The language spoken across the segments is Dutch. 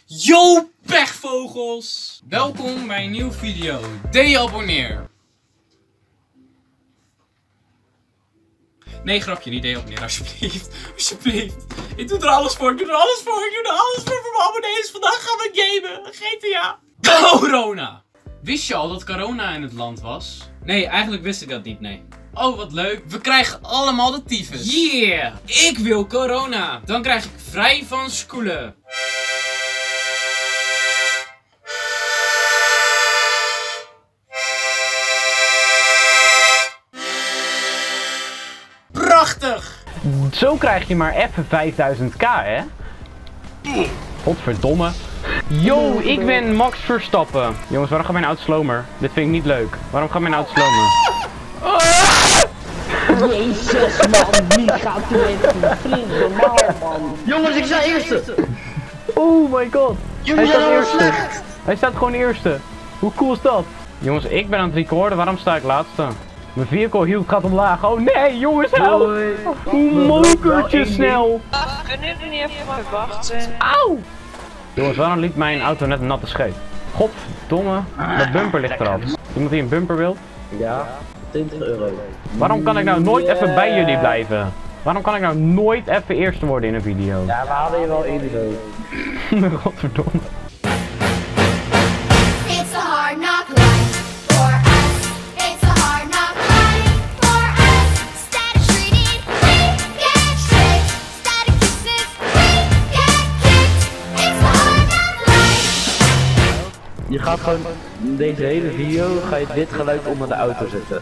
Yo pechvogels! Welkom bij een nieuwe video. Deabonneer. Nee, grapje, niet deabonneer, alsjeblieft. Alsjeblieft. Ik doe er alles voor, ik doe er alles voor mijn abonnees. Vandaag gaan we gamen. GTA. Corona! Wist je al dat corona in het land was? Nee, eigenlijk wist ik dat niet, nee. Oh, wat leuk. We krijgen allemaal de tyfus. Yeah! Ik wil corona! Dan krijg ik vrij van schoelen. Prachtig! Zo krijg je maar even 5000k, hè? Godverdomme. Yo, ik ben Max Verstappen. Jongens, waarom gaat mijn auto slomer? Dit vind ik niet leuk. Waarom gaat mijn auto slomer? Jezus man, wie gaat er met een vriend normaal man? Jongens, ik sta eerste! Oh my god. Jullie Hij zijn staat allemaal eerste. slecht! Hij staat gewoon eerste. Hoe cool is dat? Jongens, ik ben aan het recorden. Waarom sta ik laatste? Mijn vehicle hield gaat omlaag. Oh nee, jongens, help! Mokertje snel! Kunnen jullie niet even maar wachten? Auw! Jongens, waarom liep mijn auto net een natte scheet? Godverdomme, de bumper ligt eraf. Iemand die een bumper wil? Ja, 20 euro. Waarom kan ik nou nooit even bij jullie blijven? Waarom kan ik nou nooit even eerste worden in een video? Ja, we hadden je wel eerder zo. Godverdomme. It's a hard knock life for us. It's a hard knock life for us. Static treated, we get tricked. Static kisses, we get kicked. It's a hard knock life. Je gaat gewoon in deze hele video ga je dit geluid onder de auto zetten.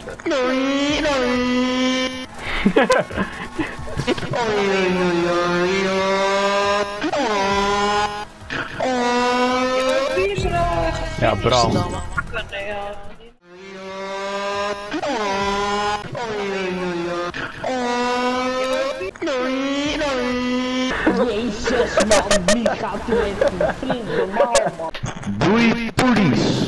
Wie is er nou Ja, Bram. Jezus man, wie gaat er met een vriend normaal man? Doei, police!